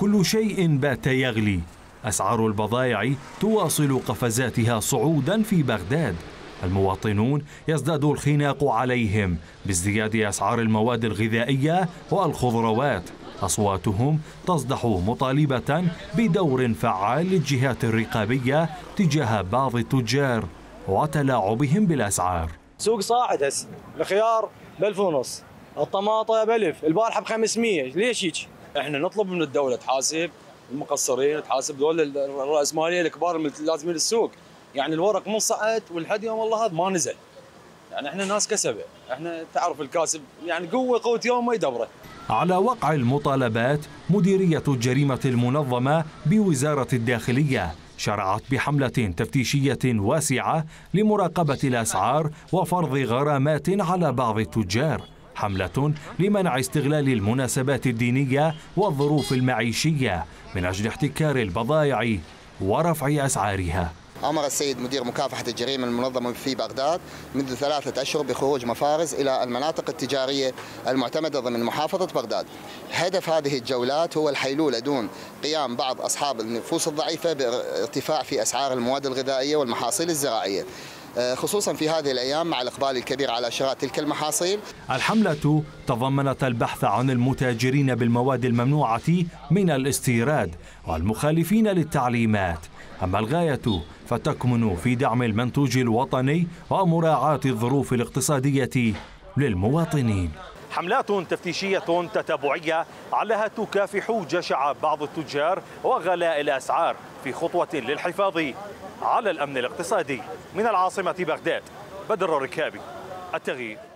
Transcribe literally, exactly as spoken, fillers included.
كل شيء بات يغلي. أسعار البضائع تواصل قفزاتها صعودا في بغداد. المواطنون يزداد الخناق عليهم بازدياد أسعار المواد الغذائية والخضروات. أصواتهم تصدح مطالبة بدور فعال للجهات الرقابية تجاه بعض التجار وتلاعبهم بالأسعار. سوق صاعد هسه، الخيار بألف ونص، الطماطة بألف، البارحة بخمسمية، ليش هيك؟ احنا نطلب من الدولة تحاسب المقصرين، تحاسب دول الرأسمالية الكبار اللازمين للسوق، يعني الورق من صعد ولحد يوم والله هذا ما نزل. يعني احنا ناس كسبة، احنا تعرف الكاسب يعني قوة قوة يوم ما يدبره. على وقع المطالبات مديرية الجريمة المنظمة بوزارة الداخلية شرعت بحملة تفتيشية واسعة لمراقبة الأسعار وفرض غرامات على بعض التجار، حملة لمنع استغلال المناسبات الدينية والظروف المعيشية من أجل احتكار البضائع ورفع أسعارها. أمر السيد مدير مكافحة الجريمة المنظمة في بغداد منذ ثلاثة أشهر بخروج مفارز إلى المناطق التجارية المعتمدة ضمن محافظة بغداد. هدف هذه الجولات هو الحيلولة دون قيام بعض أصحاب النفوس الضعيفة بارتفاع في أسعار المواد الغذائية والمحاصيل الزراعية، خصوصا في هذه الأيام مع الإقبال الكبير على شراء تلك المحاصيل. الحملة تضمنت البحث عن المتاجرين بالمواد الممنوعة من الاستيراد والمخالفين للتعليمات، أما الغاية فتكمن في دعم المنتوج الوطني ومراعاة الظروف الاقتصادية للمواطنين. حملات تفتيشية تتابعية علها تكافح جشع بعض التجار وغلاء الأسعار في خطوة للحفاظ على الأمن الاقتصادي. من العاصمة بغداد، بدر الركابي، التغيير.